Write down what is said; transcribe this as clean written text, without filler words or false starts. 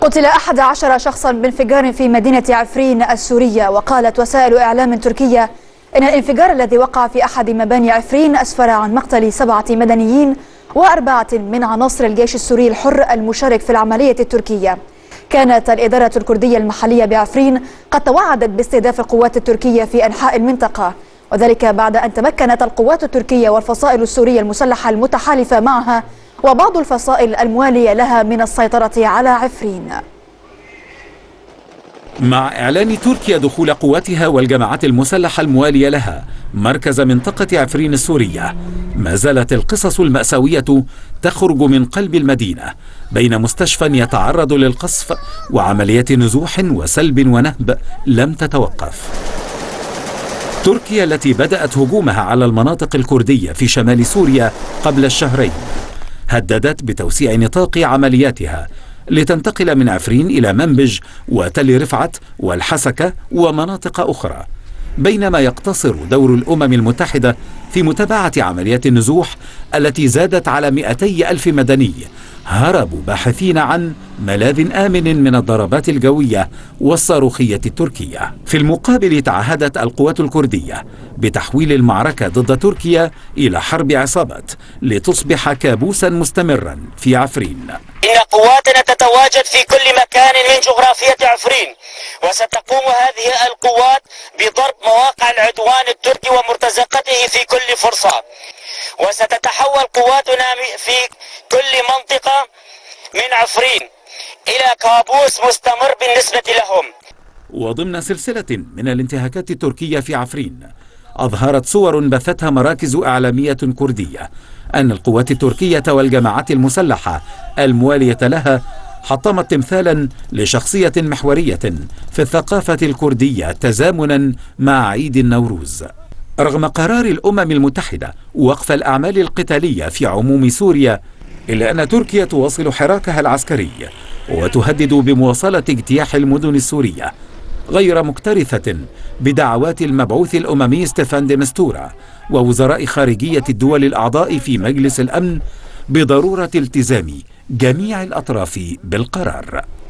قتل 11 شخصا بانفجار في مدينة عفرين السورية. وقالت وسائل إعلام تركية إن الانفجار الذي وقع في أحد مباني عفرين أسفر عن مقتل 7 مدنيين و4 من عناصر الجيش السوري الحر المشارك في العملية التركية. كانت الإدارة الكردية المحلية بعفرين قد توعدت باستهداف القوات التركية في أنحاء المنطقة، وذلك بعد أن تمكنت القوات التركية والفصائل السورية المسلحة المتحالفة معها وبعض الفصائل الموالية لها من السيطرة على عفرين. مع إعلان تركيا دخول قواتها والجماعات المسلحة الموالية لها مركز منطقة عفرين السورية، ما زالت القصص المأساوية تخرج من قلب المدينة بين مستشفى يتعرض للقصف وعمليات نزوح وسلب ونهب لم تتوقف. تركيا التي بدأت هجومها على المناطق الكردية في شمال سوريا قبل الشهرين هددت بتوسيع نطاق عملياتها لتنتقل من عفرين إلى منبج وتل رفعت والحسكة ومناطق أخرى، بينما يقتصر دور الأمم المتحدة في متابعة عمليات النزوح التي زادت على 200,000 مدني هربوا باحثين عن ملاذ آمن من الضربات الجوية والصاروخية التركية. في المقابل تعهدت القوات الكردية بتحويل المعركة ضد تركيا إلى حرب عصابات لتصبح كابوسا مستمرا في عفرين. إن قواتنا تتواجد في كل مكان من جغرافية عفرين، وستقوم هذه القوات بضرب مواقع العدوان التركي ومرتزقته في كل فرصة، وستتحول قواتنا في كل منطقة من عفرين إلى كابوس مستمر بالنسبة لهم. وضمن سلسلة من الانتهاكات التركية في عفرين أظهرت صور بثتها مراكز إعلامية كردية أن القوات التركية والجماعات المسلحة الموالية لها حطمت تمثالا لشخصية محورية في الثقافة الكردية تزامنا مع عيد النوروز. رغم قرار الأمم المتحدة وقف الأعمال القتالية في عموم سوريا، إلا أن تركيا تواصل حراكها العسكري وتهدد بمواصلة اجتياح المدن السورية، غير مكترثة بدعوات المبعوث الأممي ستيفان دي مستورا ووزراء خارجية الدول الأعضاء في مجلس الأمن بضرورة التزام جميع الأطراف بالقرار.